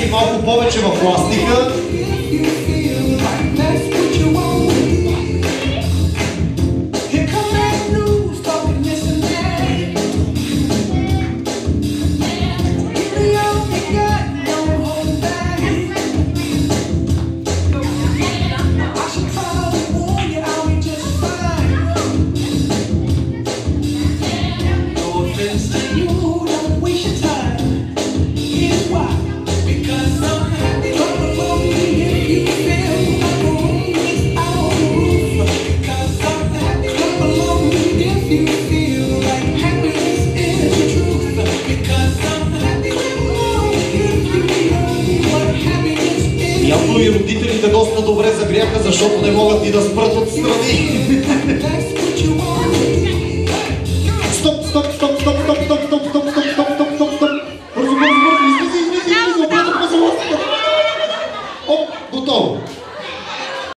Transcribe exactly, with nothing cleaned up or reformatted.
и малко повече в пластика. Явно и родителите доста добре загряха, защото не могат и да спрат отстрани. Стоп, стоп, стоп, стоп, стоп, стоп, стоп, стоп, стоп, стоп, стоп, стоп, стоп. Бързо, бързо, бързо, излизай, излизай, излизай, обратно по залазка. Оп, готово.